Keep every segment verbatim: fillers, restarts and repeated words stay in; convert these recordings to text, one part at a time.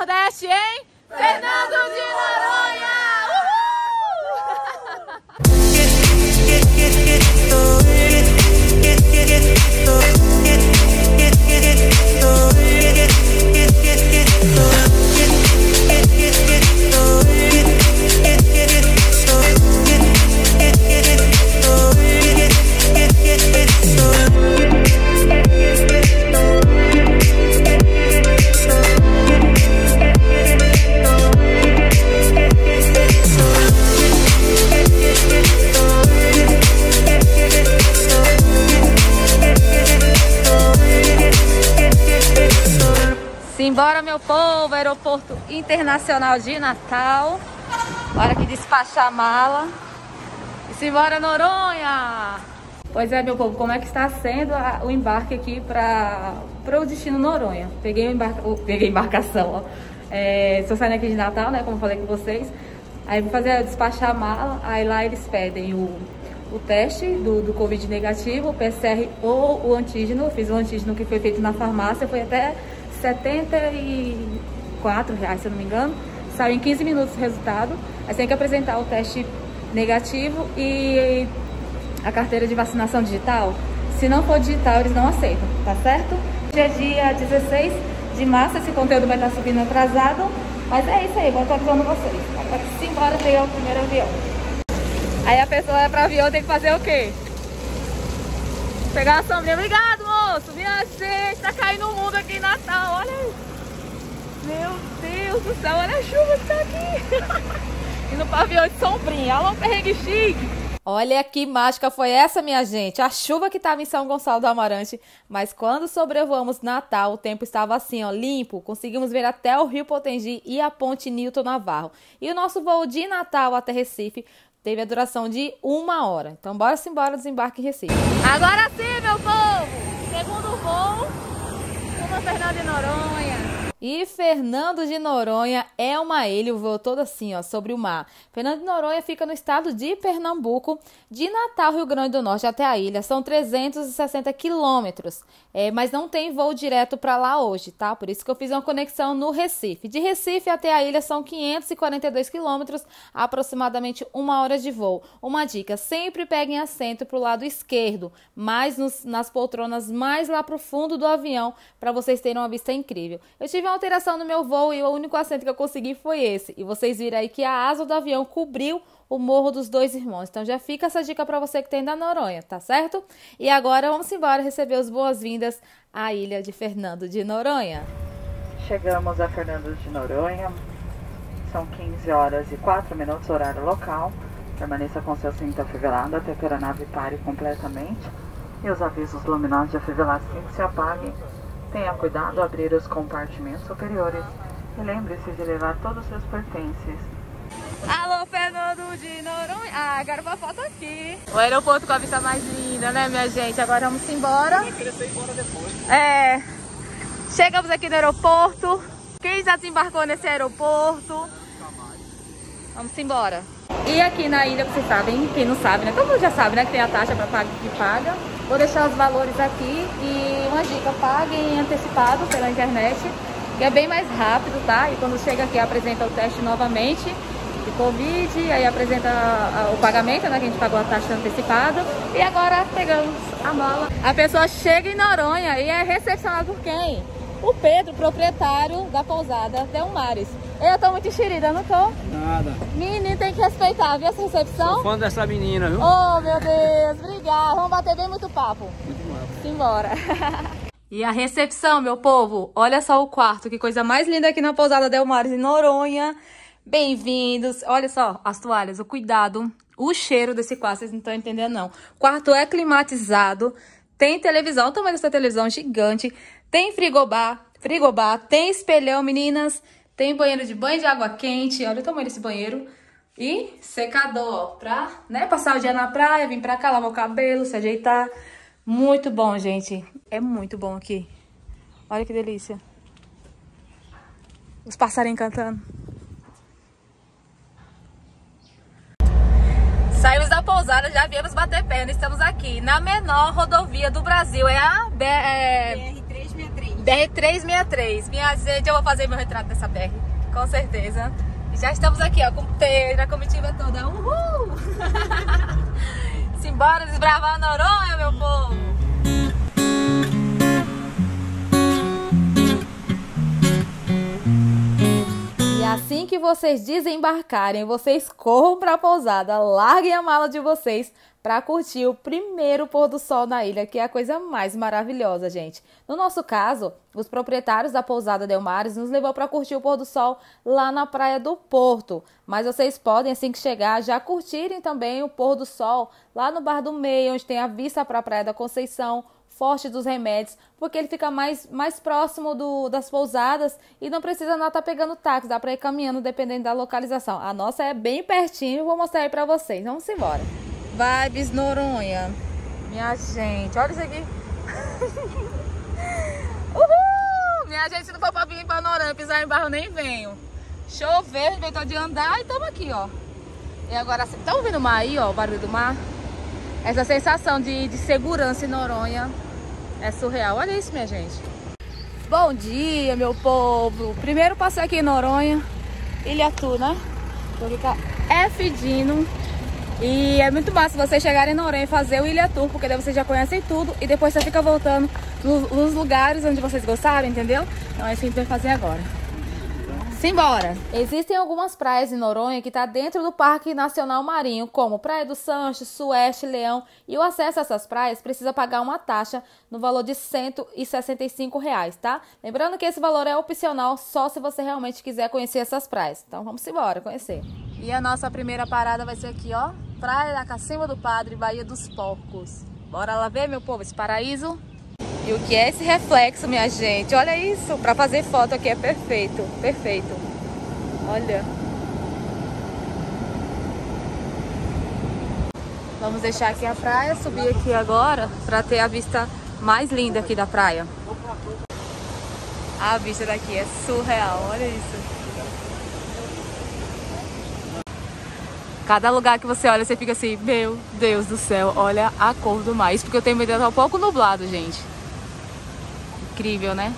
Nordeste, hein? Fernando de Noronha! Simbora, meu povo, aeroporto internacional de Natal. Hora que despachar a mala. E simbora, Noronha! Pois é, meu povo, como é que está sendo a, o embarque aqui para o destino Noronha? Peguei, o embarca, oh, peguei embarcação, ó. É, estou saindo aqui de Natal, né, como eu falei com vocês. Aí vou fazer, despachar a mala, aí lá eles pedem o, o teste do, do Covid negativo, o P C R ou o antígeno. Eu fiz o antígeno que foi feito na farmácia, foi até setenta e quatro reais, se eu não me engano. Saiu em quinze minutos o resultado. Aí você tem que apresentar o teste negativo e a carteira de vacinação digital. Se não for digital, eles não aceitam, tá certo? Hoje é dia dezesseis de março, esse conteúdo vai estar subindo atrasado. Mas é isso aí, vou estar avisando vocês. Agora simbora pegar o primeiro avião. Aí a pessoa vai para o avião, tem que fazer o quê? Pegar a sombrinha. Obrigado, moço. Minha gente, tá caindo o mundo aqui em Natal. Olha aí. Meu Deus do céu, olha a chuva que tá aqui. Indo para avião de sombrinha. Olha um perrengue chique. Olha que mágica foi essa, minha gente. A chuva que estava em São Gonçalo do Amarante. Mas quando sobrevoamos Natal, o tempo estava assim, ó, limpo. Conseguimos ver até o Rio Potengi e a ponte Nilton Navarro. E o nosso voo de Natal até Recife teve a duração de uma hora. Então bora sim, bora desembarque em Recife. Agora sim, meu povo! Segundo voo, uma Fernando de Noronha. E Fernando de Noronha é uma ilha, o voo todo assim, ó, sobre o mar. Fernando de Noronha fica no estado de Pernambuco, de Natal, Rio Grande do Norte até a ilha. São trezentos e sessenta quilômetros, é, mas não tem voo direto para lá hoje, tá? Por isso que eu fiz uma conexão no Recife. De Recife até a ilha são quinhentos e quarenta e dois quilômetros, aproximadamente uma hora de voo. Uma dica, sempre peguem assento pro lado esquerdo, mais nos, nas poltronas mais lá pro fundo do avião, para vocês terem uma vista incrível. Eu tive uma alteração no meu voo e o único assento que eu consegui foi esse. E vocês viram aí que a asa do avião cobriu o Morro dos Dois Irmãos. Então já fica essa dica para você que tem da Noronha, tá certo? E agora vamos embora receber as boas-vindas à ilha de Fernando de Noronha. Chegamos a Fernando de Noronha. São quinze horas e quatro minutos, horário local. Permaneça com seu cinto afivelado até que a aeronave pare completamente. E os avisos luminosos de afivelamento se apaguem. Tenha cuidado ao abrir os compartimentos superiores e lembre-se de levar todos os seus pertences. Alô, Fernando de Noronha. Ah, quero uma foto aqui. O aeroporto com a vista mais linda, né, minha gente? Agora vamos embora. Eu queria ir embora depois. É. Chegamos aqui no aeroporto. Quem já desembarcou nesse aeroporto? Vamos embora. E aqui na ilha, vocês sabem, quem não sabe, né? Todo mundo já sabe, né? Que tem a taxa para pagar que paga. Vou deixar os valores aqui e uma dica, paguem antecipado pela internet, que é bem mais rápido, tá? E quando chega aqui apresenta o teste novamente de Covid, aí apresenta o pagamento, né? Que a gente pagou a taxa antecipada. E agora pegamos a mala. A pessoa chega em Noronha e é recepcionada por quem? O Pedro, proprietário da pousada Delmares. Eu tô muito enxerida, não tô? Nada. Menino, tem que respeitar, viu essa recepção? Sou fã dessa menina, viu? Oh, meu Deus, obrigada. Vamos bater bem muito papo. Muito mal. Simbora. E a recepção, meu povo. Olha só o quarto, que coisa mais linda aqui na pousada Delmares em Noronha. Bem-vindos. Olha só as toalhas, o cuidado, o cheiro desse quarto, vocês não estão entendendo não. O quarto é climatizado, tem televisão, o tamanho dessa televisão gigante, tem frigobar, frigobar, tem espelhão, meninas. Tem banheiro de banho de água quente, olha o tamanho desse banheiro. E secador, ó, pra, né, passar o dia na praia, vir pra cá, lavar o cabelo, se ajeitar. Muito bom, gente. É muito bom aqui. Olha que delícia. Os passarinhos cantando. Saímos da pousada, já viemos bater perna. Estamos aqui na menor rodovia do Brasil. É a B, é... B R trezentos e sessenta e três. B R trezentos e sessenta e três. Minha gente, eu vou fazer meu retrato dessa B R, com certeza. E já estamos aqui, ó, com o Pedro, a comitiva toda. Uhul! Simbora desbravar Noronha, meu povo! E assim que vocês desembarcarem, vocês corram para a pousada, larguem a mala de vocês para curtir o primeiro pôr do sol na ilha, que é a coisa mais maravilhosa, gente. No nosso caso, os proprietários da pousada Delmares nos levou para curtir o pôr do sol lá na praia do Porto. Mas vocês podem, assim que chegar, já curtirem também o pôr do sol lá no Bar do Meio, onde tem a vista para a Praia da Conceição, Forte dos Remédios, porque ele fica mais, mais próximo do, das pousadas e não precisa não estar pegando táxi, dá para ir caminhando dependendo da localização. A nossa é bem pertinho, vou mostrar aí para vocês. Vamos embora. Vibes Noronha. Minha gente, olha isso aqui. Uhul! Minha gente, se não for pra vir pra Noronha, pisar em barro, nem venho. Choveu, inventou de andar e estamos aqui, ó. E agora, tá ouvindo o mar aí, ó, o barulho do mar? Essa sensação de, de segurança em Noronha é surreal. Olha isso, minha gente. Bom dia, meu povo. Primeiro passei aqui em Noronha, Ilhatu, né? Vou ficar F Dino. E é muito massa vocês chegarem em Noronha e fazer o Ilha Tour, porque daí vocês já conhecem tudo e depois você fica voltando nos, nos lugares onde vocês gostaram, entendeu? Então é isso que a gente vai fazer agora. Simbora! Existem algumas praias em Noronha que está dentro do Parque Nacional Marinho, como Praia do Sancho, Sueste, Leão, e o acesso a essas praias precisa pagar uma taxa no valor de cento e sessenta e cinco reais, tá? Lembrando que esse valor é opcional só se você realmente quiser conhecer essas praias. Então vamos embora conhecer. E a nossa primeira parada vai ser aqui, ó, Praia da Cacimba do Padre, Baía dos Porcos. Bora lá ver, meu povo, esse paraíso? E o que é esse reflexo, minha gente? Olha isso, para fazer foto aqui é perfeito, perfeito. Olha. Vamos deixar aqui a praia, subir aqui agora para ter a vista mais linda aqui da praia. A vista daqui é surreal, olha isso. Cada lugar que você olha, você fica assim, meu Deus do céu, olha a cor do mar. Isso porque eu tenho medo de estar um pouco nublado, gente. Incrível, né?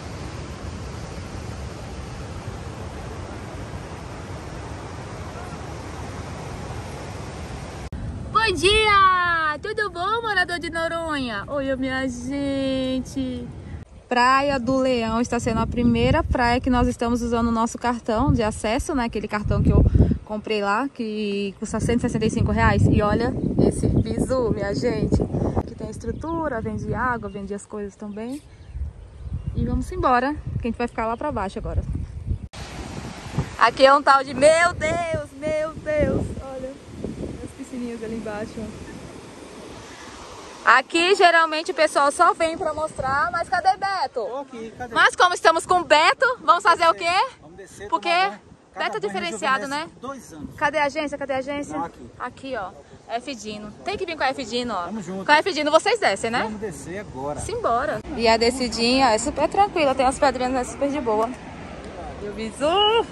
Bom dia! Tudo bom, morador de Noronha? Oi, minha gente! Praia do Leão está sendo a primeira praia que nós estamos usando o nosso cartão de acesso, né? Aquele cartão que eu comprei lá, que custa cento e sessenta e cinco reais. E olha esse bizu, minha gente. Aqui tem estrutura, vende água, vende as coisas também. E vamos embora, que a gente vai ficar lá pra baixo agora. Aqui é um tal de... Meu Deus, meu Deus. Olha as piscininhas ali embaixo. Aqui geralmente o pessoal só vem pra mostrar, mas cadê Beto? Tô aqui, cadê? Mas como estamos com o Beto, vamos fazer vamos o quê? Vamos descer, porque Beto é diferenciado, né? Dois anos. Cadê a agência? Cadê a agência? Não, aqui. Aqui, ó. F Dino. Tem que vir com a F Dino, ó. Tamo junto. Com a F Dino vocês descem, né? Vamos descer agora. Simbora. E a descidinha é super tranquila, tem as pedrinhas é super de boa. E o bizu.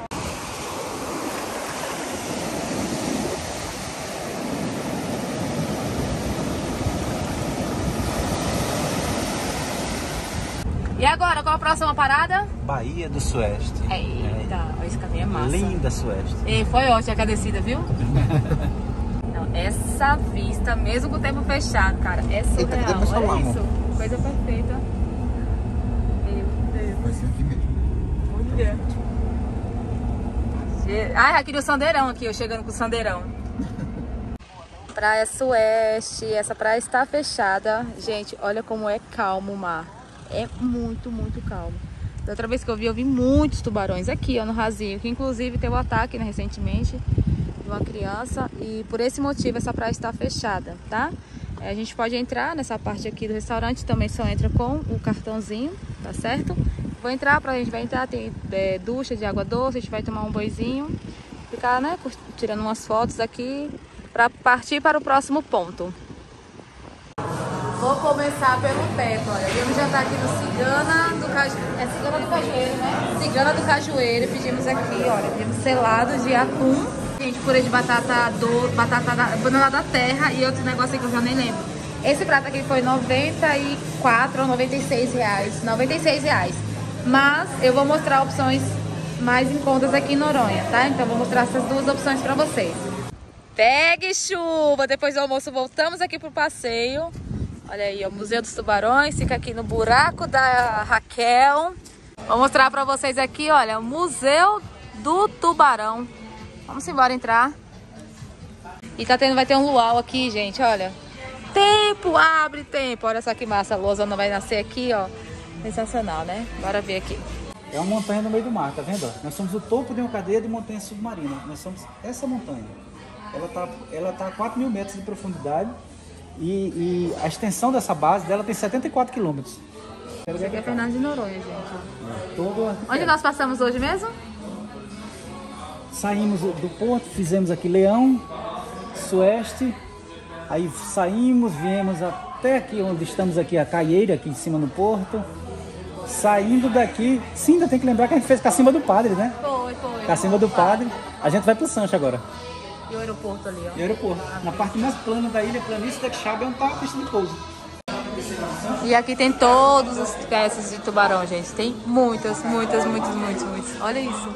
E agora, qual a próxima parada? Baía do Sueste. Eita, é. Esse caminho é massa. Linda Sueste. E foi ótima a descida, viu? Não, essa vista, mesmo com o tempo fechado, cara, é surreal. Eita, olha falar, isso, amor. Coisa perfeita. Meu Deus. Vai ser aqui mesmo. Olha. Ai, aqui no Sandeirão, aqui, eu chegando com o Sandeirão. Praia Sueste, essa praia está fechada. Gente, olha como é calmo o mar. É muito, muito calmo. Da outra vez que eu vi, eu vi muitos tubarões aqui, ó, no rasinho. Que inclusive teve um ataque, né, recentemente, de uma criança. E por esse motivo essa praia está fechada, tá? É, a gente pode entrar nessa parte aqui do restaurante, também só entra com o cartãozinho, tá certo? Vou entrar, pra, a gente vai entrar, tem é, ducha de água doce, a gente vai tomar um banhozinho. Ficar, né, tirando umas fotos aqui, pra partir para o próximo ponto. Vou começar pelo teto, olha. Viemos jantar aqui no Cigana do Cajueiro. É Cigana do Cajueiro, né? Cigana do Cajueiro. Pedimos aqui, olha. Pedimos selado de atum. Gente, purê de batata do batata da, banana da terra e outro negócio aí que eu já nem lembro. Esse prato aqui foi noventa e quatro ou noventa e seis reais. noventa e seis reais. Mas eu vou mostrar opções mais em contas aqui em Noronha, tá? Então vou mostrar essas duas opções pra vocês. Pegue chuva! Depois do almoço voltamos aqui pro passeio. Olha aí, o Museu dos Tubarões. Fica aqui no buraco da Raquel. Vou mostrar pra vocês aqui, olha, o Museu do Tubarão. Vamos embora entrar. E tá tendo, vai ter um luau aqui, gente, olha. Tempo, abre tempo. Olha só que massa, a losona vai nascer aqui, ó. Sensacional, né? Bora ver aqui. É uma montanha no meio do mar, tá vendo? Nós somos o topo de uma cadeia de montanha submarina. Nós somos essa montanha. Ela tá, ela tá a quatro mil metros de profundidade e, e a extensão dessa base dela tem setenta e quatro quilômetros. Isso aqui é Fernando de Noronha, gente. É, todo Onde nós passamos hoje mesmo? Saímos do porto, fizemos aqui Leão, Sueste, aí saímos, viemos até aqui onde estamos aqui, a Caieira, aqui em cima no porto. Saindo daqui, sim, ainda tem que lembrar que a gente fez Cacimba do Padre, né? Foi, foi. Cacimba do Padre. A gente vai pro Sancho agora. E o aeroporto ali, ó. E o aeroporto. Na parte mais plana da ilha, planície da Quixaba, é onde tá a pista de pouso. E aqui tem todas as espécies de tubarão, gente. Tem muitas, muitas, muitas, muitas, muitas. Olha isso.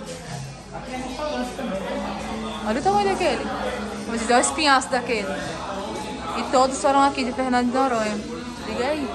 Olha o tamanho daquele. Vou dizer, olha o espinhaço daquele. E todos foram aqui de Fernando de Noronha. Liga aí.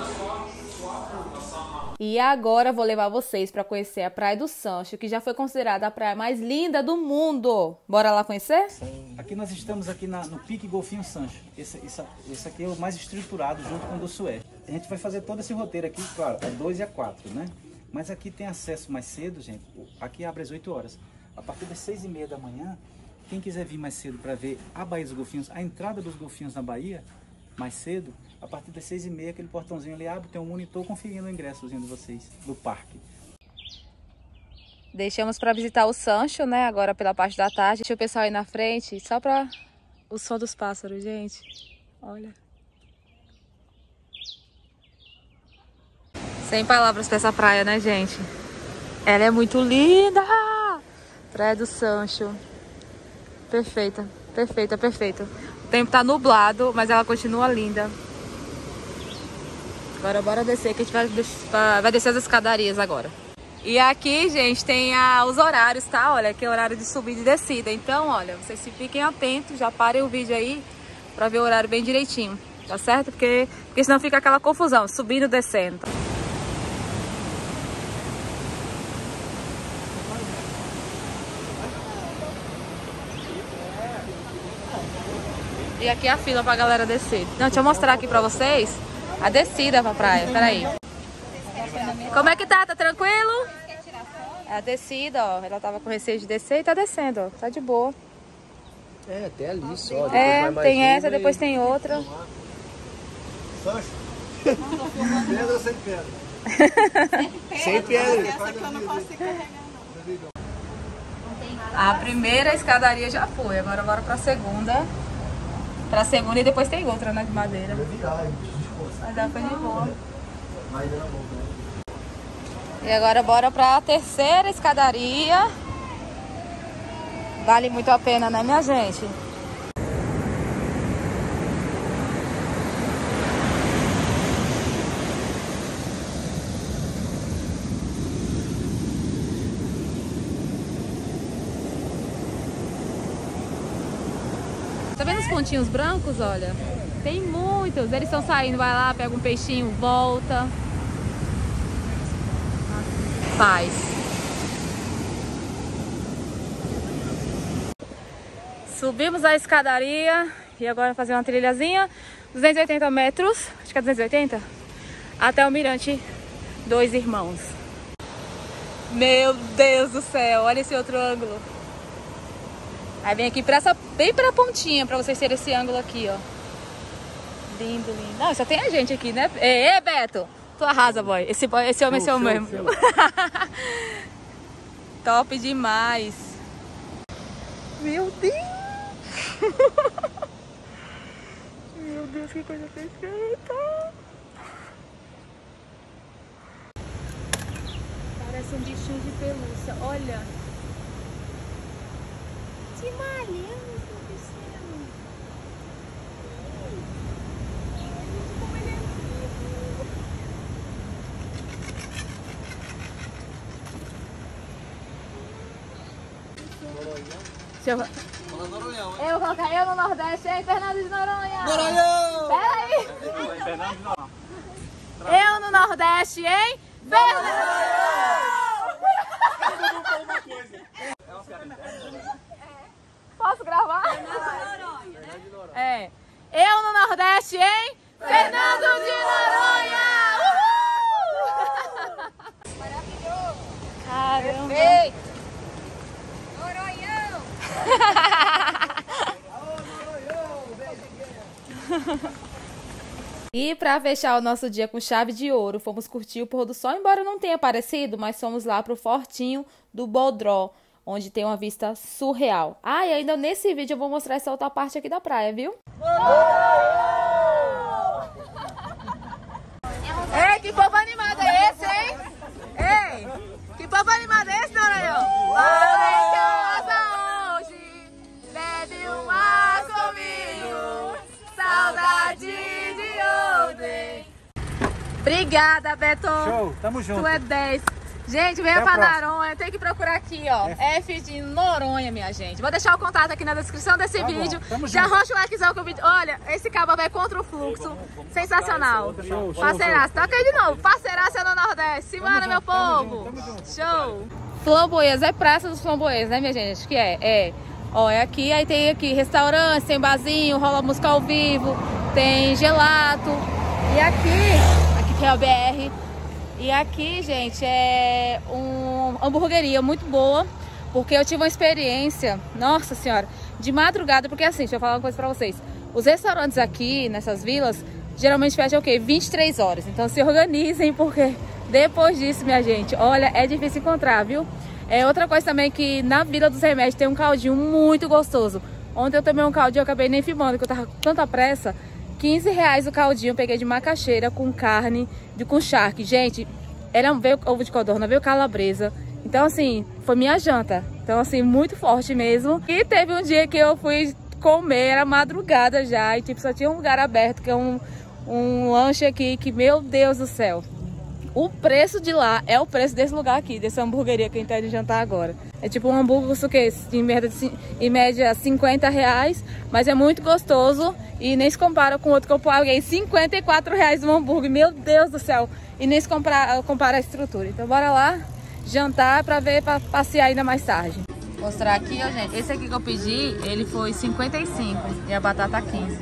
E agora vou levar vocês para conhecer a Praia do Sancho, que já foi considerada a praia mais linda do mundo. Bora lá conhecer? Sim. Aqui nós estamos aqui na, no Pique Golfinho Sancho. Esse, esse, esse aqui é o mais estruturado junto com o do Sueste. A gente vai fazer todo esse roteiro aqui, claro, a dois e a quatro, né? Mas aqui tem acesso mais cedo, gente. Aqui abre às oito horas. A partir das seis e meia da manhã, quem quiser vir mais cedo para ver a Baía dos Golfinhos, a entrada dos golfinhos na Bahia, mais cedo, a partir das seis e meia, aquele portãozinho ali abre, tem um monitor conferindo o ingressozinho de vocês, do parque. Deixamos para visitar o Sancho, né, agora pela parte da tarde. Deixa o pessoal aí na frente, só para o som dos pássaros, gente. Olha. Sem palavras para essa praia, né, gente? Ela é muito linda! Praia do Sancho. Perfeita, perfeita, perfeita. O tempo tá nublado, mas ela continua linda. Agora bora descer, que a gente vai, des- vai descer as escadarias agora. E aqui, gente, tem a, os horários, tá? Olha, aqui é o horário de subida e descida. Então, olha, vocês se fiquem atentos, já parem o vídeo aí pra ver o horário bem direitinho, tá certo? Porque, porque senão fica aquela confusão, subindo e descendo. E aqui é a fila pra galera descer. Não, deixa eu mostrar aqui pra vocês a descida pra praia. Peraí. Como é que tá? Tá tranquilo? É a descida, ó. Ela tava com receio de descer e tá descendo, ó. Tá de boa. É, até ali só. Depois É, vai mais tem essa, uma depois e... tem outra. Sancho. Pedra ou sem pedra? Sem pedra. Essa que eu não posso carregar, não. A primeira escadaria já foi, agora bora pra segunda. Pra segunda e depois tem outra, né, de madeira. Mas já foi de boa. E agora bora pra terceira escadaria. Vale muito a pena, né, minha gente? Tá vendo os pontinhos brancos, olha? Tem muitos. Eles estão saindo, vai lá, pega um peixinho, volta. Faz. Subimos a escadaria e agora fazer uma trilhazinha. duzentos e oitenta metros, acho que é duzentos e oitenta, até o Mirante Dois Irmãos. Meu Deus do céu, olha esse outro ângulo. Aí vem aqui pra essa, bem pra pontinha, pra vocês terem esse ângulo aqui, ó. Lindo, lindo. Não, só tem a gente aqui, né? Ê, Beto! Tu arrasa, boy. Esse, boy, esse homem é seu mesmo. Show. Top demais. Meu Deus! Meu Deus, que coisa perfeita! Parece um bichinho de pelúcia, olha! Que maneiro, meu Deus do céu! Se eu... eu vou colocar eu no Nordeste, hein? Fernando de Noronha! Noronhão! Peraí! Eu no Nordeste, hein? Fernando! Posso gravar? É. Eu no Nordeste, hein? Fernando de Noronha! Uhul! Maravilhoso! Caramba! Perfeito! Noronhão! E para fechar o nosso dia com chave de ouro, fomos curtir o pôr do sol, embora não tenha aparecido, mas fomos lá pro Fortinho do Bodró, onde tem uma vista surreal. Ah, e ainda nesse vídeo eu vou mostrar essa outra parte aqui da praia, viu? Ei, que povo animado é esse, hein? Ei, que povo animado é esse, Noronhão? Vai em casa hoje, bebe um ar comigo, saudade de ontem. Obrigada, Beto. Show, tamo junto. Tu é dez. Gente, venha pra Noronha, tem que procurar aqui, ó, F, F de Noronha, minha gente. Vou deixar o contato aqui na descrição desse tá vídeo. Já roxa o likezão que o vídeo... Olha, esse cabo vai contra o fluxo. Vamos, vamos Sensacional. Show, parceiraço, toca aí de novo. Parceiraço é no Nordeste. Simbora, meu povo. Tamo junto, tamo Show. Flamboesa, é Praça dos Flamboesas, né, minha gente? Acho que é, é. Ó, é aqui, aí tem aqui restaurante, tem barzinho, rola música ao vivo, tem gelato. E aqui, aqui tem a B R. E aqui, gente, é uma hamburgueria muito boa, porque eu tive uma experiência, nossa senhora, de madrugada, porque assim, deixa eu falar uma coisa pra vocês. Os restaurantes aqui, nessas vilas, geralmente fecham o quê? vinte e três horas. Então se organizem, porque depois disso, minha gente, olha, é difícil encontrar, viu? É outra coisa também que na Vila dos Remédios tem um caldinho muito gostoso. Ontem eu tomei um caldinho, eu acabei nem filmando, porque eu tava com tanta pressa. quinze reais o caldinho, peguei de macaxeira com carne, de com charque. Gente, era, veio ovo de codorna, veio calabresa. Então, assim, foi minha janta. Então, assim, muito forte mesmo. E teve um dia que eu fui comer, era madrugada já. E, tipo, só tinha um lugar aberto, que é um, um lanche aqui, que, meu Deus do céu. O preço de lá é o preço desse lugar aqui, dessa hamburgueria que a gente tá de jantar agora. É tipo um hambúrguer, o quê? Em média, em média cinquenta reais, mas é muito gostoso e nem se compara com outro que eu paguei cinquenta e quatro reais um hambúrguer, meu Deus do céu. E nem se compara, compara a estrutura. Então bora lá jantar pra ver, pra passear ainda mais tarde. Vou mostrar aqui, ó, gente. Esse aqui que eu pedi, ele foi cinquenta e cinco e a batata quinze.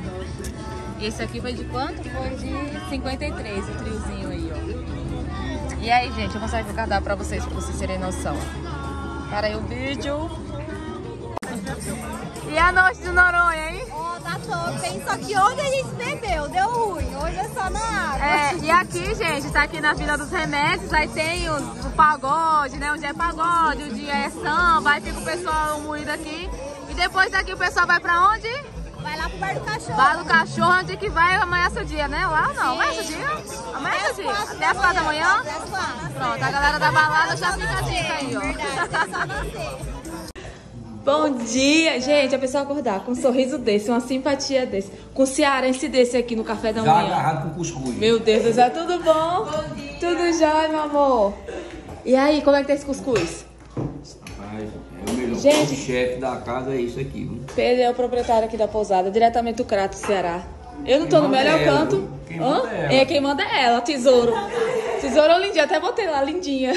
E esse aqui foi de quanto? Foi de cinquenta e três, o triozinho aí, ó. E aí, gente, eu vou mostrar aqui o cardápio pra vocês, pra vocês terem noção. Para aí o vídeo. E a noite de Noronha, hein? Ó, oh, tá top, hein? Só que ontem a gente bebeu, deu ruim. Hoje é só na água. É, e aqui, gente, tá aqui na Vila dos Remédios. Aí tem o, o pagode, né? Um dia é pagode, um dia é samba. Aí fica o pessoal moído aqui. E depois daqui o pessoal vai pra onde? Vai lá pro Bar do Cachorro. Bar do Cachorro, onde que vai amanhece o dia, né? Lá não, amanhece o dia? Amanhece o dia? Até as quatro da manhã? Até as quatro. Pronto, a galera da balada já fica a dica aí, ó. Verdade, é só nascer. Bom dia, gente, a pessoa acordar com um sorriso desse, uma simpatia desse, com um cearense desse aqui no café da manhã. Já agarrado com cuscuz. Meu Deus do céu, tudo bom? Bom dia. Tudo jóia, meu amor. E aí, como é que tá esse cuscuz? Rapaz, é o melhor. Gente, o chefe da casa é isso aqui, viu? Pedro é o proprietário aqui da pousada, diretamente do Crato, Ceará. Eu não tô Quem no manda melhor é ela, canto. viu? Quem manda é ela. É, quem manda é ela, tesouro. Tesouro lindinho, até botei lá, lindinha.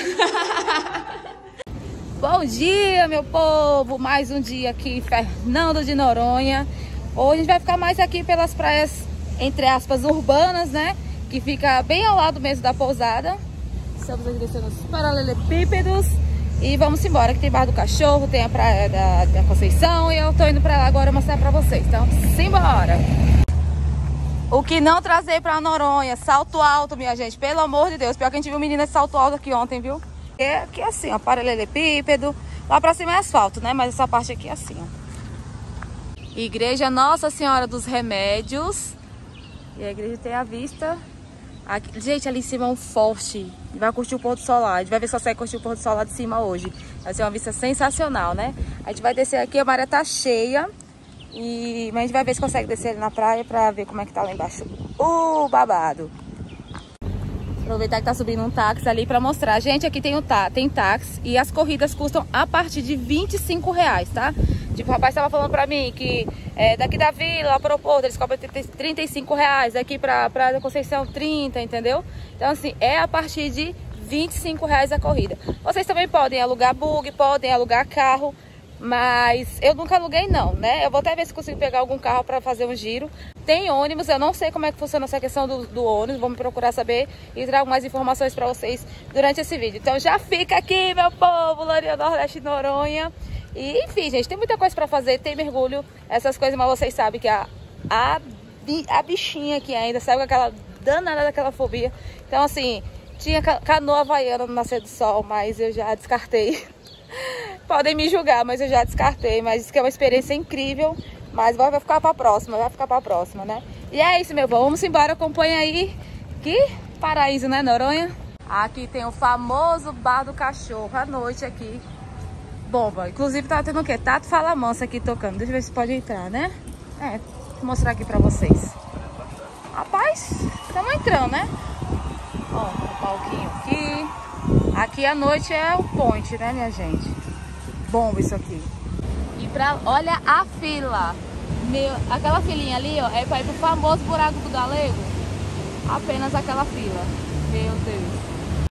Bom dia, meu povo! Mais um dia aqui em Fernando de Noronha. Hoje a gente vai ficar mais aqui pelas praias, entre aspas, urbanas, né? Que fica bem ao lado mesmo da pousada. Estamos aqui descendo os paralelepípedos. E vamos embora, que tem Bar do Cachorro, tem a praia da, da Conceição. E eu tô indo pra lá agora mostrar pra vocês. Então, simbora! O que não trazer pra Noronha? Salto alto, minha gente. Pelo amor de Deus. Pior que a gente viu menina de salto alto aqui ontem, viu? É aqui é assim, ó, paralelepípedo. Lá pra cima é asfalto, né? Mas essa parte aqui é assim, ó. Igreja Nossa Senhora dos Remédios. E a igreja tem a vista. Aqui, gente, ali em cima é um forte. Vai curtir o pôr do sol lá. A gente vai ver se consegue curtir o pôr do sol lá de cima hoje. Vai ser uma vista sensacional, né? A gente vai descer aqui, a maré tá cheia. E... Mas a gente vai ver se consegue descer ali na praia pra ver como é que tá lá embaixo. Uh, babado! Aproveitar que tá subindo um táxi ali pra mostrar. Gente, aqui tem o tá, tem táxi e as corridas custam a partir de vinte e cinco reais, tá? Tipo, o rapaz tava falando pra mim que é, daqui da Vila, pro Porto, eles cobram trinta e cinco reais, daqui pra Praia da Conceição, trinta, entendeu? Então, assim, é a partir de vinte e cinco reais a corrida. Vocês também podem alugar bug, podem alugar carro, mas eu nunca aluguei não, né? Eu vou até ver se consigo pegar algum carro pra fazer um giro. Tem ônibus, eu não sei como é que funciona essa questão do, do ônibus, vamos procurar saber e trago mais informações pra vocês durante esse vídeo. Então já fica aqui, meu povo, Lourinhã Nordeste Noronha. E enfim, gente, tem muita coisa pra fazer, tem mergulho, essas coisas, mas vocês sabem que a, a, a bichinha aqui ainda, sabe, com aquela danada daquela fobia. Então assim, tinha canoa havaiana no nascer do sol, mas eu já descartei. Podem me julgar, mas eu já descartei, mas isso que é uma experiência incrível, mas vai, vai ficar pra próxima, vai ficar pra próxima, né? E é isso, meu povo, vamos embora, acompanha aí, que paraíso, né, Noronha? Aqui tem o famoso Bar do Cachorro, à noite aqui. Bomba. Inclusive tá tendo o quê? Tato Fala Mansa aqui tocando. Deixa eu ver se pode entrar, né? É, vou mostrar aqui pra vocês. Rapaz, estamos entrando, né? Ó, o palquinho aqui. Aqui à noite é o point, né, minha gente? Bomba isso aqui. E pra... olha a fila. Meu... Aquela filinha ali, ó, é pra ir pro famoso Buraco do Galego. Apenas aquela fila. Meu Deus.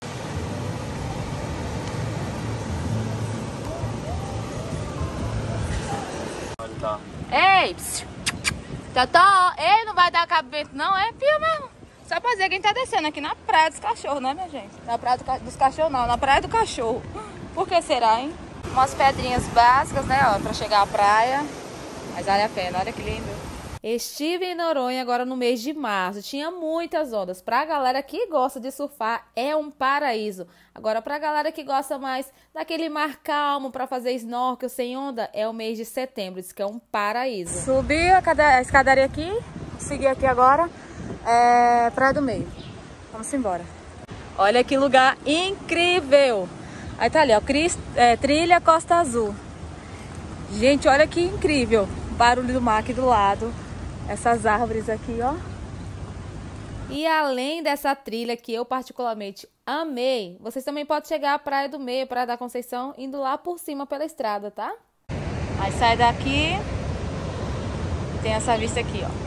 Ei, psiu. Totó, ei, não vai dar cabimento não, é pia mesmo. Só pra dizer quem tá descendo aqui na Praia dos Cachorros, né, minha gente? Na Praia do, dos Cachorros não, na Praia do Cachorro. Por que será, hein? Umas pedrinhas básicas, né, ó, pra chegar à praia. Mas vale a pena, olha que lindo. Estive em Noronha agora no mês de março, tinha muitas ondas. Pra galera que gosta de surfar, é um paraíso. Agora, pra galera que gosta mais daquele mar calmo pra fazer snorkel sem onda, é o mês de setembro, diz que é um paraíso. Subi a, a escadaria aqui, segui aqui agora, é Praia do Meio. Vamos embora. Olha que lugar incrível. Aí tá ali, ó, Cris, é, trilha Costa Azul. Gente, olha que incrível. Barulho do mar aqui do lado. Essas árvores aqui, ó. E além dessa trilha que eu particularmente amei, vocês também podem chegar à Praia do Meio, Praia da Conceição, indo lá por cima pela estrada, tá? Aí sai daqui, tem essa vista aqui, ó.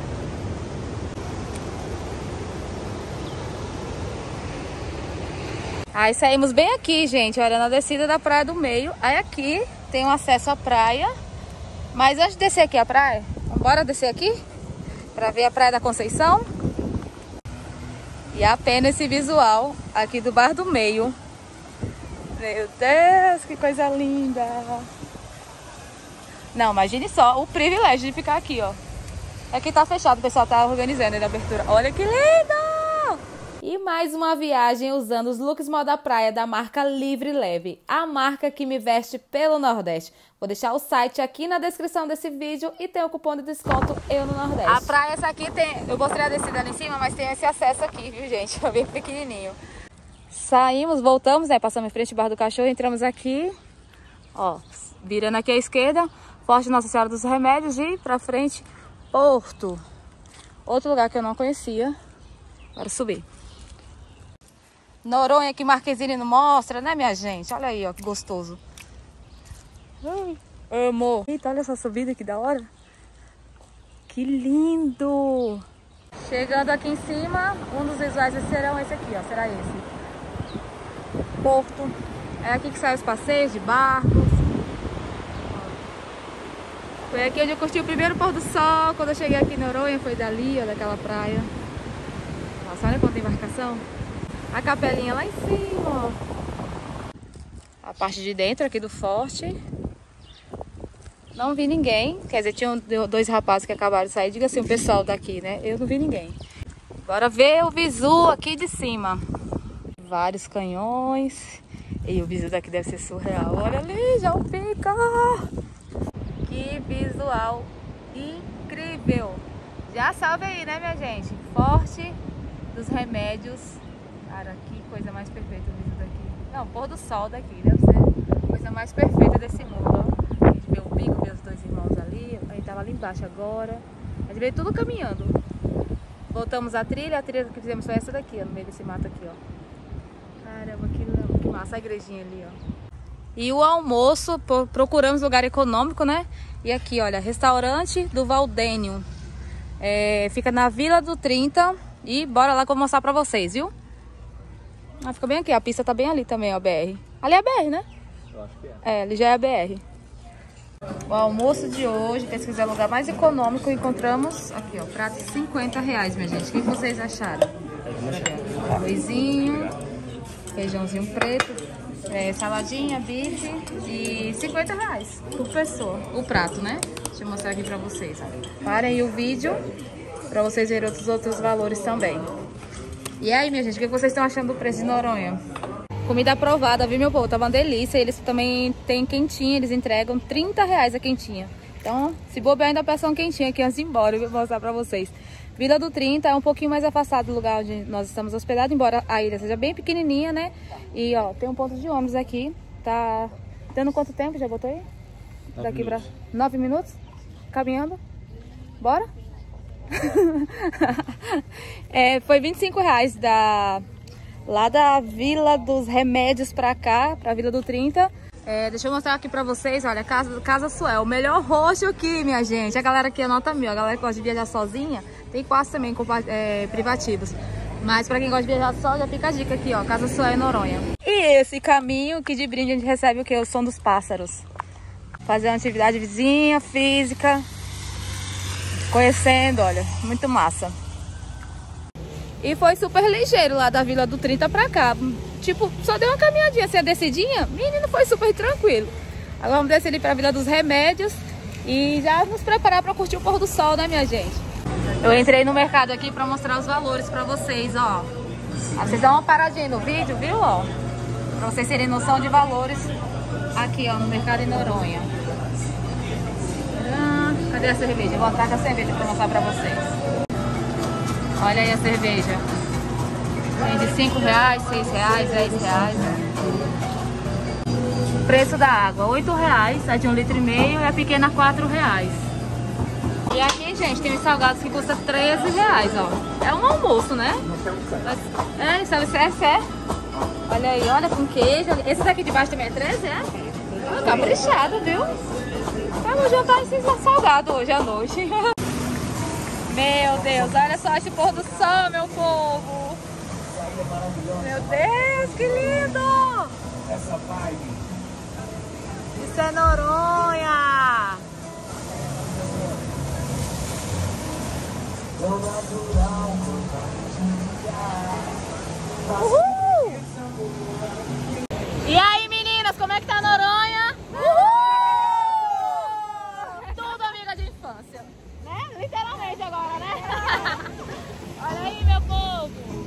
Aí saímos bem aqui, gente, olha, na descida da Praia do Meio. Aí aqui tem um acesso à praia. Mas antes de descer aqui a praia, bora descer aqui pra ver a Praia da Conceição. E apenas esse visual aqui do Bar do Meio. Meu Deus, que coisa linda. Não, imagine só o privilégio de ficar aqui, ó. Aqui tá fechado, o pessoal tá organizando a abertura. Olha que lindo! E mais uma viagem usando os looks moda praia da marca Livre Leve, a marca que me veste pelo Nordeste. Vou deixar o site aqui na descrição desse vídeo e tem o cupom de desconto Eu no Nordeste. A praia essa aqui tem, eu mostrei a descida ali em cima, mas tem esse acesso aqui, viu, gente? É bem pequenininho. Saímos, voltamos, né? Passamos em frente ao Bar do Cachorro, entramos aqui, ó, virando aqui à esquerda, Forte Nossa Senhora dos Remédios e pra frente, Porto. Outro lugar que eu não conhecia. Bora subir. Noronha que Marquezine não mostra, né, minha gente? Olha aí, ó, que gostoso. Ai, amo. Eita, olha essa subida que da hora. Que lindo. Chegando aqui em cima, um dos visuais serão esse aqui, ó. Será esse. Porto. É aqui que saem os passeios de barcos. Foi aqui onde eu curti o primeiro pôr do sol. Quando eu cheguei aqui em Noronha, foi dali, ó, daquela praia. Nossa, olha quanta embarcação. A capelinha lá em cima, ó. A parte de dentro aqui do forte. Não vi ninguém. Quer dizer, tinham dois rapazes que acabaram de sair. Diga assim, o pessoal daqui, né? Eu não vi ninguém. Bora ver o visu aqui de cima. Vários canhões. E o visu daqui deve ser surreal. Olha ali, já o pica. Que visual incrível. Já salve aí, né, minha gente? Forte dos Remédios. Cara, que coisa mais perfeita o vídeo daqui. Não, pôr do sol daqui. Deve ser a coisa mais perfeita desse mundo, ó. A gente vê o pico, vê os dois irmãos ali. A gente tava ali embaixo agora. A gente veio tudo caminhando. Voltamos à trilha. A trilha que fizemos foi essa daqui, ó, no meio desse mato aqui, ó. Caramba, que, que massa a igrejinha ali, ó. E o almoço, procuramos lugar econômico, né? E aqui, olha, restaurante do Valdênio. É, fica na Vila do trinta. E bora lá que eu vou mostrar pra vocês, viu? Ah, fica bem aqui, a pista tá bem ali também, ó, a B R. Ali é a B R, né? Eu acho que é. É, ali já é a B R. O almoço de hoje, pesquisar lugar mais econômico, encontramos aqui, ó, prato de cinquenta reais, minha gente. O que vocês acharam? Arrozinho, feijãozinho preto, é, saladinha, bife e cinquenta reais por pessoa. O prato, né? Deixa eu mostrar aqui pra vocês, ó. Parem aí o vídeo pra vocês verem outros, outros valores também. E aí, minha gente, o que vocês estão achando do preço de Noronha? Comida aprovada, viu, meu povo? Tava uma delícia. Eles também têm quentinha, eles entregam trinta reais a quentinha. Então, se bobear, ainda peçam uma quentinha aqui antes de ir embora. Eu vou mostrar pra vocês. Vila do trinta é um pouquinho mais afastado do lugar onde nós estamos hospedados, embora a ilha seja bem pequenininha, né? E, ó, tem um ponto de ônibus aqui. Tá dando quanto tempo? Já botou aí? Nove Daqui pra... minutos. Nove minutos? Caminhando? Bora? É, foi vinte e cinco reais da... lá da Vila dos Remédios pra cá, pra Vila do trinta. É, deixa eu mostrar aqui pra vocês, olha, Casa, Casa Suel, o melhor roxo aqui, minha gente. A galera aqui é nota mil, a galera que gosta de viajar sozinha, tem quase também é, privativos. Mas pra quem gosta de viajar só, já fica a dica aqui, ó, Casa Suel em Noronha. E esse caminho que de brinde a gente recebe o que? O som dos pássaros. Fazer uma atividade vizinha, física, conhecendo, olha, muito massa. E foi super ligeiro lá da Vila do trinta pra cá. Tipo, só deu uma caminhadinha assim, a descidinha. Menino, foi super tranquilo. Agora vamos descer ali pra Vila dos Remédios e já nos preparar pra curtir o pôr do sol, né, minha gente? Eu entrei no mercado aqui pra mostrar os valores pra vocês, ó. Aí vocês dão uma paradinha no vídeo, viu, ó? Pra vocês terem noção de valores aqui, ó, no mercado em Noronha. Cadê a cerveja? Vou entrar com a cerveja pra mostrar pra vocês. Olha aí a cerveja. Tem de cinco reais, seis reais, dez reais. O preço da água, oito reais, a de um litro e meio e a pequena quatro reais. E aqui, gente, tem os salgados que custam treze reais, ó. É um almoço, né? É, isso é certo. Olha aí, olha, com queijo. Esse daqui de baixo também é treze, é? Ah, caprichado, viu? Eu vou jantar esse salgado hoje à noite. Meu Deus, olha só esse pôr do sol, meu povo. Meu Deus, que lindo! Essa vibe. Isso é Noronha. Uhul! E aí, meninas, como é que tá Noronha? Uhul! Tudo amiga de infância, né? Literalmente agora, né? Olha aí, meu povo.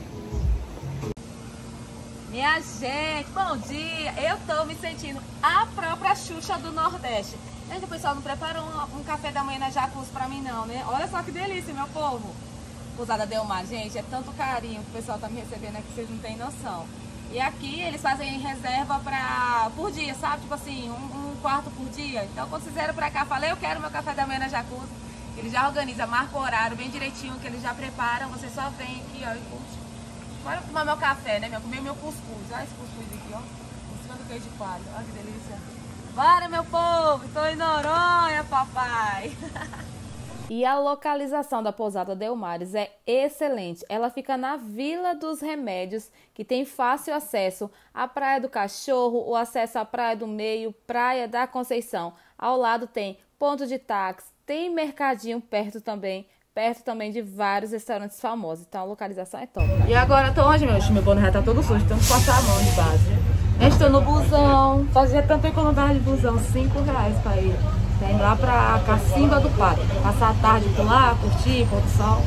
Minha gente, bom dia. Eu tô me sentindo a própria Xuxa do Nordeste. Gente, o pessoal não preparou um, um café da manhã na Jacuzzi pra mim não, né? Olha só que delícia, meu povo. Pousada Delmar, gente, é tanto carinho que o pessoal tá me recebendo aqui que vocês não têm noção. E aqui eles fazem reserva pra, por dia, sabe? Tipo assim, um, um quarto por dia. Então quando vocês vieram pra cá, falei, eu quero meu café da manhã na Jacuzzi. Ele já organiza, marca o horário bem direitinho, que eles já preparam. Você só vem aqui, ó, e curte. Bora tomar meu café, né, meu? Comer meu cuscuz. Olha esse cuscuz aqui, ó. Em cima do queijo de coalho. Olha que delícia. Bora, meu povo. Tô em Noronha, papai. E a localização da Pousada Delmares é excelente. Ela fica na Vila dos Remédios, que tem fácil acesso à Praia do Cachorro, o acesso à Praia do Meio, Praia da Conceição. Ao lado tem ponto de táxi, tem mercadinho perto também. Perto também de vários restaurantes famosos. Então a localização é top. Tá? E agora eu tô onde, meu? Meu bono já tá todo sujo. Temos que passar a mão de base. Eu estou no busão. Fazia tanto economizar de busão. cinco reais pra ir. Tá indo lá pra Cacimba do Pato. Passar a tarde por lá, curtir, pôr do sol.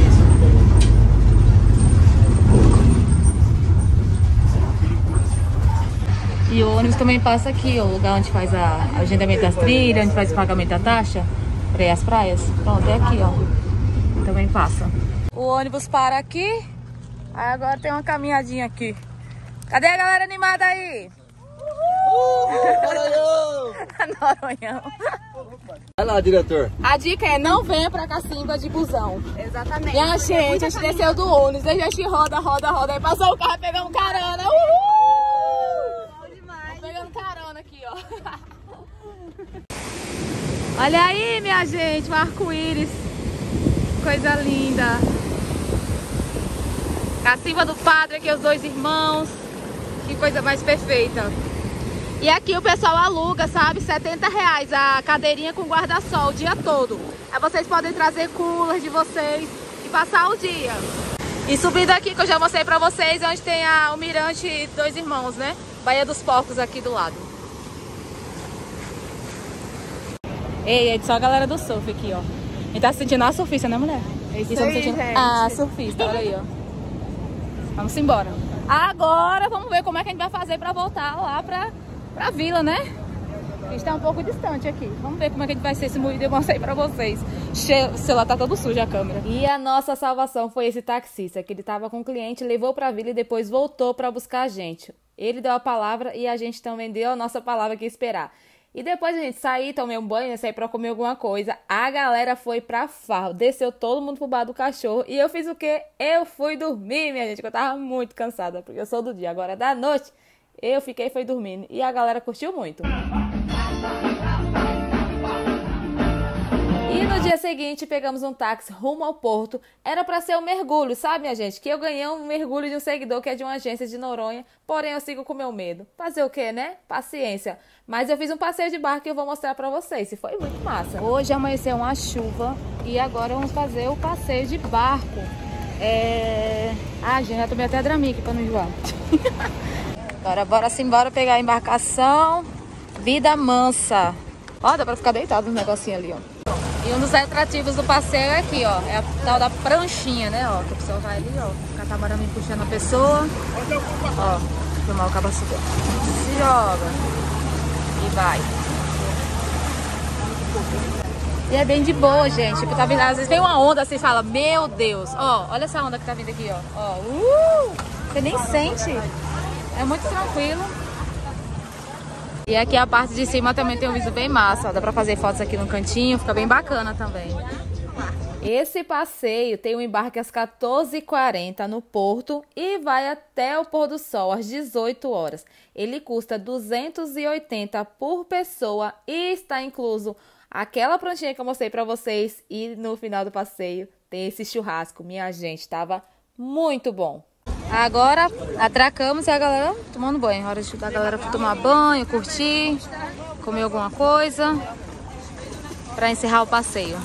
E o ônibus também passa aqui, ó. O lugar onde faz a agendamento das trilhas, onde faz o pagamento da taxa. Pra ir às praias. Pronto, é aqui, ó. Também passa. O ônibus para aqui. Aí agora tem uma caminhadinha aqui. Cadê a galera animada aí? Uhul! Uhul! Noronhão. Vai lá, diretor. A dica é não venha pra Cacimba de busão. Exatamente. E a gente, a gente desceu do ônibus, a gente roda, roda, roda, aí passou o carro e pegamos carona. Uhul! Bom demais. Tô pegando carona aqui, ó. Olha aí, minha gente, o arco-íris. Coisa linda. Cacimba do Padre, aqui os dois irmãos. Que coisa mais perfeita. E aqui o pessoal aluga, sabe, setenta reais a cadeirinha com guarda-sol o dia todo. Aí vocês podem trazer cooler de vocês e passar o dia. E subindo aqui, que eu já mostrei pra vocês, onde tem a, o Mirante Dois Irmãos, né? Baía dos Porcos aqui do lado. Ei, é só a galera do surf aqui, ó. A gente tá se sentindo a surfista, né, mulher? É isso Estamos aí, sentindo... gente. Ah, surfista, olha aí, ó. Vamos embora. Agora vamos ver como é que a gente vai fazer pra voltar lá pra, pra vila, né? A gente tá um pouco distante aqui. Vamos ver como é que a gente vai ser esse moído. Eu mostrei pra vocês. Che... O celular tá todo sujo, a câmera. E a nossa salvação foi esse taxista, que ele tava com o cliente, levou pra vila e depois voltou pra buscar a gente. Ele deu a palavra e a gente também deu a nossa palavra que ia esperar. E depois a gente sair, tomei um banho, sair pra comer alguma coisa. A galera foi pra farra, desceu todo mundo pro bar do cachorro. E eu fiz o quê? Eu fui dormir, minha gente, que eu tava muito cansada, porque eu sou do dia. Agora da noite, eu fiquei foi dormindo. E a galera curtiu muito. E no dia seguinte, pegamos um táxi rumo ao porto. Era pra ser um mergulho, sabe, minha gente? Que eu ganhei um mergulho de um seguidor que é de uma agência de Noronha. Porém, eu sigo com meu medo. Fazer o quê, né? Paciência. Mas eu fiz um passeio de barco e eu vou mostrar pra vocês. E foi muito massa. Hoje amanheceu uma chuva e agora vamos fazer o passeio de barco. É... Ah, gente, já tomei até Dramin aqui pra não enjoar. Agora, bora sim, bora pegar a embarcação. Vida mansa. Ó, dá pra ficar deitado no negocinho ali, ó. E um dos atrativos do passeio é aqui, ó. É a tal da pranchinha, né, ó. Que a pessoa vai ali, ó. O catamarã puxando a pessoa. Ó, filmar o cabaço dela. Se joga. E vai. E é bem de boa, gente. Tipo, tá vindo, às vezes vem uma onda assim e fala, meu Deus. Ó, olha essa onda que tá vindo aqui, ó. Ó, uh! Você nem sente. É muito tranquilo. E aqui a parte de cima também tem um viso bem massa. Ó, dá pra fazer fotos aqui no cantinho, fica bem bacana também. Esse passeio tem um embarque às quatorze e quarenta no porto e vai até o pôr do sol às dezoito horas. Ele custa duzentos e oitenta por pessoa e está incluso aquela pranchinha que eu mostrei pra vocês. E no final do passeio tem esse churrasco. Minha gente, tava muito bom. Agora atracamos e a galera tomando banho. Hora de a galera tomar banho, curtir, comer alguma coisa para encerrar o passeio.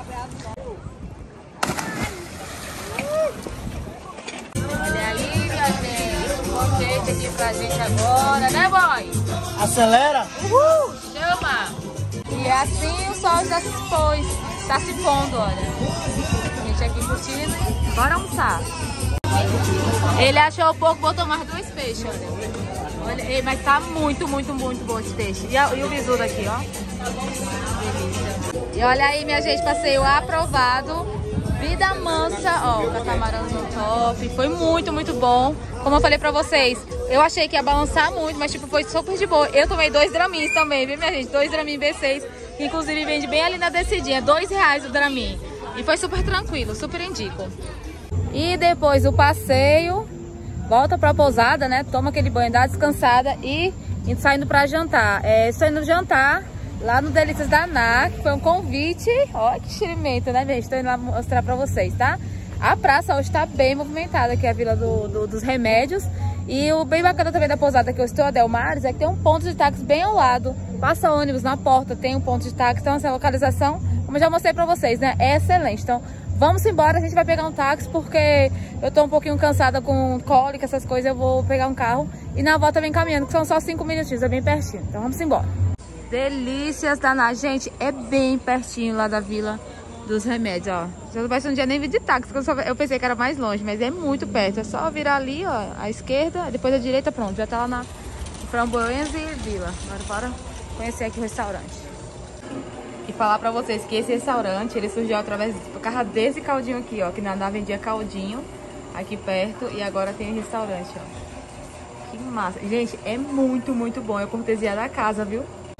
Olha aí, minha gente, um jeito aqui pra gente agora, né, boy? Acelera! Uhul! Chama! E assim o sol já se pôs, tá se pondo, olha. A gente aqui curtindo. Bora almoçar. Ele achou pouco, botou mais dois peixes, olha. Olha, ei, mas tá muito, muito, muito bom esse peixe. E, a, e o bisu daqui, ó. Delícia. E olha aí, minha gente, passeio aprovado. Vida mansa, ó, o catamarãzinho top. Foi muito, muito bom. Como eu falei pra vocês, eu achei que ia balançar muito, mas tipo, foi super de boa. Eu tomei dois Dramins também, viu, minha gente? Dois Dramin B seis, que inclusive vende bem ali na descidinha. Dois reais o Dramin. E foi super tranquilo, super indico. E depois do passeio, volta pra pousada, né? Toma aquele banho, dá descansada e saindo pra jantar. É, estou indo jantar lá no Delícias da Ná, que foi um convite. Olha que experimento, né, gente? Estou indo lá mostrar pra vocês, tá? A praça hoje tá bem movimentada, aqui é a Vila do, do, dos Remédios. E o bem bacana também da pousada que eu estou, a Delmares, é que tem um ponto de táxi bem ao lado. Passa ônibus na porta, tem um ponto de táxi. Então essa localização, como eu já mostrei pra vocês, né? É excelente. Então vamos embora, a gente vai pegar um táxi porque eu tô um pouquinho cansada com cólica, essas coisas. Eu vou pegar um carro e na volta vem caminhando, que são só cinco minutinhos, é bem pertinho. Então vamos embora. Delícias da Ná, gente, é bem pertinho lá da Vila dos Remédios, ó. Já não vai ser um dia nem vir de táxi, porque eu, só, eu pensei que era mais longe, mas é muito perto. É só virar ali, ó, à esquerda, depois à direita, pronto. Já tá lá na Framboesa e Vila. Agora bora conhecer aqui o restaurante. E falar pra vocês que esse restaurante, ele surgiu através por causa desse caldinho aqui, ó. Que na Ná vendia caldinho aqui perto e agora tem restaurante, ó. Que massa. Gente, é muito, muito bom. É cortesia da casa, viu?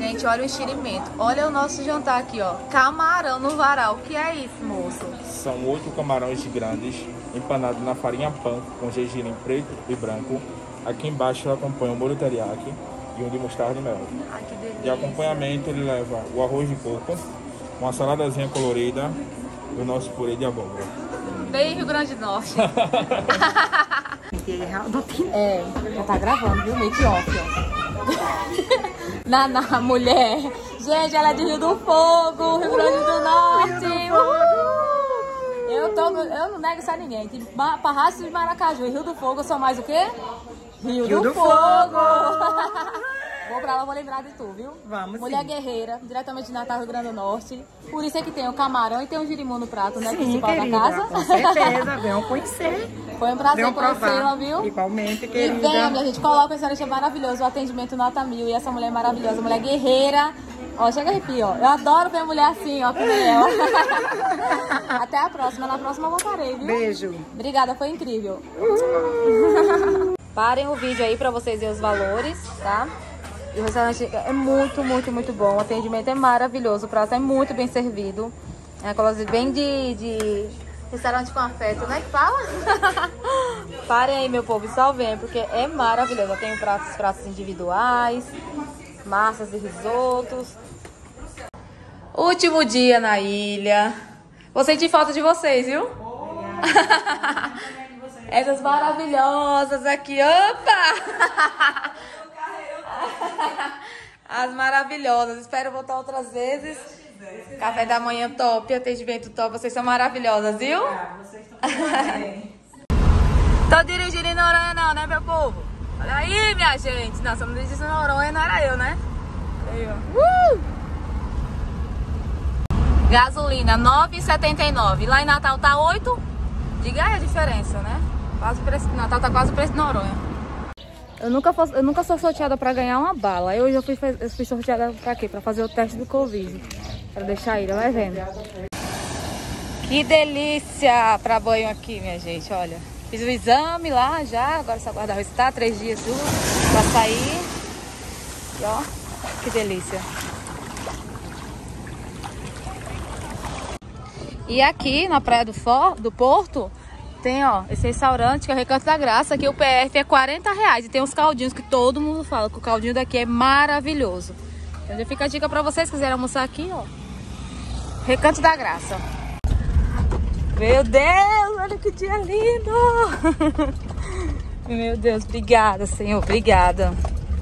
Gente, olha o enchirimento. Olha o nosso jantar aqui, ó. Camarão no varal. O que é isso, moço? São oito camarões grandes, empanados na farinha panko, com gergelim preto e branco. Aqui embaixo acompanha o molho teriyaki e um de mostarda e mel. Ai, que delícia. De acompanhamento ele leva o arroz de coco, uma saladazinha colorida e o nosso purê de abóbora. Bem Rio Grande do Norte. É, já tá gravando, viu? Make off, ó. Naná, mulher. Gente, ela é de Rio do Fogo, Rio Grande do Norte. Uhul. Eu, tô, eu não nego isso a ninguém. De Parraço de Maracaju e Rio do Fogo, eu sou mais o quê? Rio, Rio do, do Fogo. Fogo. Vou pra lá, vou lembrar de tu, viu? Vamos, Mulher sim. guerreira, diretamente de Natal, Rio Grande do Norte. Por isso é que tem o camarão e tem o girimum no prato, né? Sim, Principal querida, da casa. com certeza, venham conhecer. Foi um prazer Venham conhecê-la, provar. viu? Igualmente, E querida. venha, minha gente, coloca esse restaurante maravilhoso, o atendimento nota mil. E essa mulher maravilhosa, mulher guerreira. Ó, chega arrepio, ó. Eu adoro ver mulher assim, ó, como ela. Até a próxima. Na próxima eu voltarei, viu? Beijo. Obrigada, foi incrível. Parem o vídeo aí pra vocês verem os valores, tá? E o restaurante é muito, muito, muito bom. O atendimento é maravilhoso. O prato é muito bem servido. É aquelas bem de, de restaurante com afeto, né? Que fala? Parem aí, meu povo, e só vem, porque é maravilhoso. Eu tenho pratos, pratos individuais, massas e risotos. Último dia na ilha. Vou sentir falta de vocês, viu? Essas maravilhosas aqui. Opa! As maravilhosas. Espero voltar outras vezes. Café da manhã top, atendimento top. Vocês são maravilhosas, viu? Tô dirigindo em Noronha não, né, meu povo? Olha aí, minha gente. Nossa, não dirigindo em Noronha, não era eu, né? Aí, ó. Uh! Gasolina nove reais e setenta e nove. Lá em Natal tá oito. Diga aí a diferença, né? Quase o preço, Natal tá quase o preço de Noronha. Eu nunca, fosse, eu nunca sou sorteada pra ganhar uma bala. Eu já fui, eu fui sorteada pra quê? Pra fazer o teste do Covid. Quero deixar ele, vai vendo. Que delícia pra banho aqui, minha gente, olha. Fiz o exame lá já, agora só aguardar o resultado. Três dias viu? Pra sair. E ó, que delícia. E aqui na Praia do, For, do Porto, tem, ó, esse restaurante que é o Recanto da Graça. Aqui o P F é quarenta reais. E tem uns caldinhos que todo mundo fala que o caldinho daqui é maravilhoso. Então já fica a dica pra vocês que quiserem almoçar aqui, ó. Recanto da Graça. Meu Deus, olha que dia lindo. Meu Deus, obrigada, Senhor. Obrigada.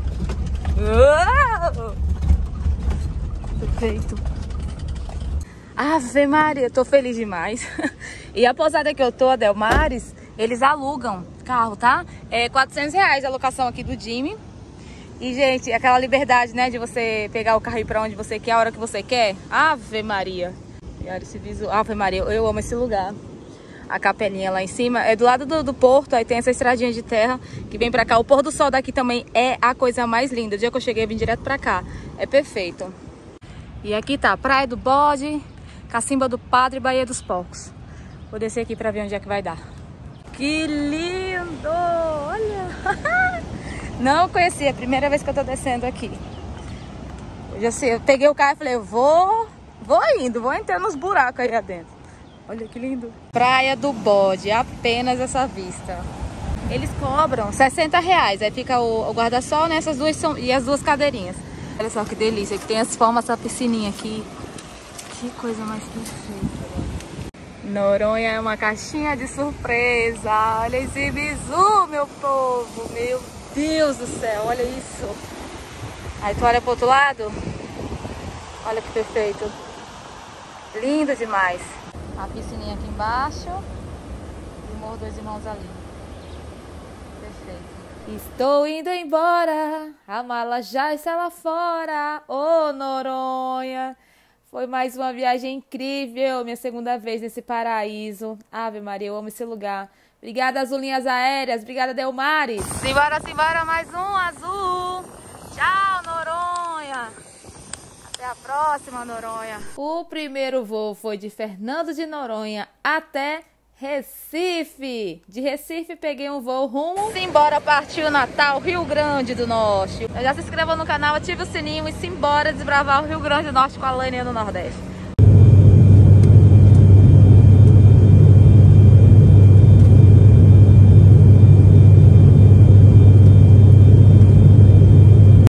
Uou! Perfeito. Ave Maria, tô feliz demais. E a pousada que eu tô, a Delmares, eles alugam carro, tá? É quatrocentos reais a locação aqui do Jimmy. E, gente, aquela liberdade, né, de você pegar o carro e ir pra onde você quer, a hora que você quer. Ave Maria. E olha esse visual. Ave Maria, eu amo esse lugar. A capelinha lá em cima é do lado do, do porto, aí tem essa estradinha de terra que vem pra cá. O pôr do sol daqui também é a coisa mais linda. O dia que eu cheguei, eu vim direto pra cá. É perfeito. E aqui tá a Praia do Bode, Cacimba do Padre e Baía dos Porcos. Vou descer aqui pra ver onde é que vai dar. Que lindo! Olha! Não conhecia, é a primeira vez que eu tô descendo aqui. Eu já sei, eu peguei o carro e falei, eu vou, vou indo, vou entrando nos buracos aí adentro. Olha que lindo. Praia do Bode, apenas essa vista. Eles cobram sessenta reais, aí fica o, o guarda-sol, né? Essas duas são, e as duas cadeirinhas. Olha só que delícia, que tem as formas, essa piscininha aqui. Que coisa mais perfeita. Noronha é uma caixinha de surpresa. Olha esse bizu, meu povo. Meu Deus do céu, olha isso. Aí tu olha pro outro lado. Olha que perfeito. Lindo demais. A piscininha aqui embaixo. E o Morro dos Irmãos ali. Perfeito. Estou indo embora. A mala já está lá fora. Ô, Noronha. Foi mais uma viagem incrível, minha segunda vez nesse paraíso. Ave Maria, eu amo esse lugar. Obrigada, Azulinhas Aéreas. Obrigada, Delmares. Simbora, simbora, mais um azul. Tchau, Noronha. Até a próxima, Noronha. O primeiro voo foi de Fernando de Noronha até Recife. De Recife peguei um voo rumo. Simbora, partiu Natal, Rio Grande do Norte. Já se inscreva no canal, ative o sininho e simbora desbravar o Rio Grande do Norte com a Lânia no Nordeste.